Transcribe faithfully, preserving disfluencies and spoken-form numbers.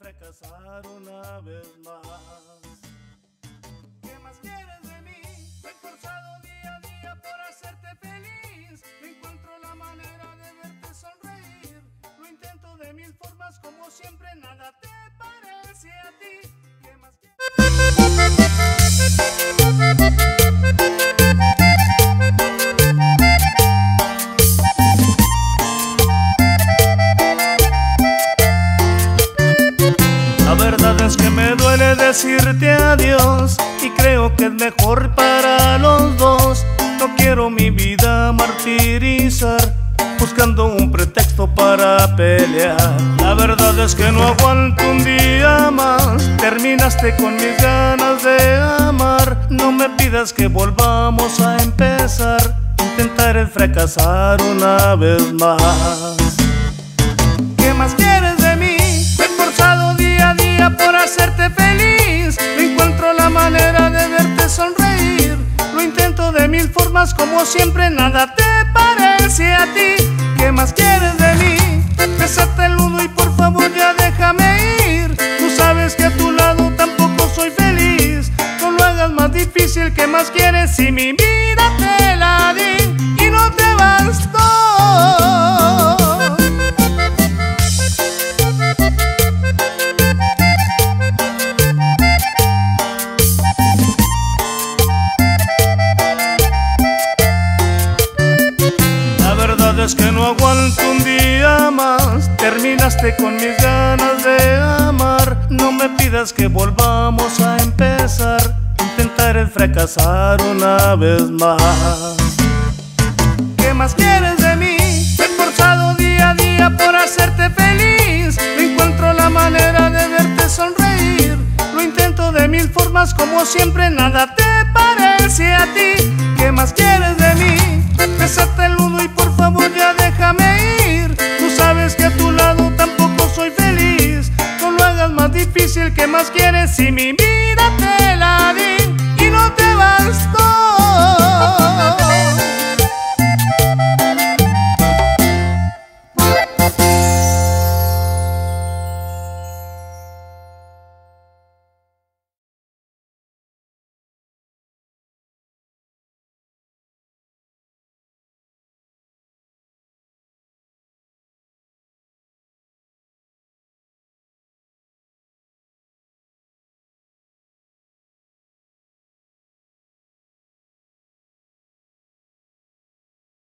fracasar una vez más. ¿Qué más quieres de mí? Me he esforzado día a día por hacerte feliz. No encuentro la manera de verte sonreír. Lo intento de mil formas, como siempre nada te parece a ti. ¿Qué más quieres? La verdad es que me duele decirte adiós y creo que es mejor para los dos. No quiero mi vida martirizar buscando un pretexto para pelear. La verdad es que no aguanto un día más. Terminaste con mis ganas de amar. No me pidas que volvamos a empezar. Intentaré fracasar una vez más. ¿Qué más quieres de mí? Me he esforzado día a día por hacerte feliz. No encuentro la manera de verte sonreír. Lo intento de mil formas, como siempre nada te parece a ti. ¿Qué más quieres de mí? Desata el nudo y por favor ya déjame ir. Tú sabes que a tu lado tampoco soy feliz. No lo hagas más difícil. ¿Qué más quieres si mi vida te la di y no te bastó? Es que no aguanto un día más. Terminaste con mis ganas de amar. No me pidas que volvamos a empezar. Intentaré fracasar una vez más. ¿Qué más quieres de mí? Me he esforzado día a día por hacerte feliz. No encuentro la manera de verte sonreír. Lo intento de mil formas, como siempre nada te parece a ti. ¿Qué más quieres de mí?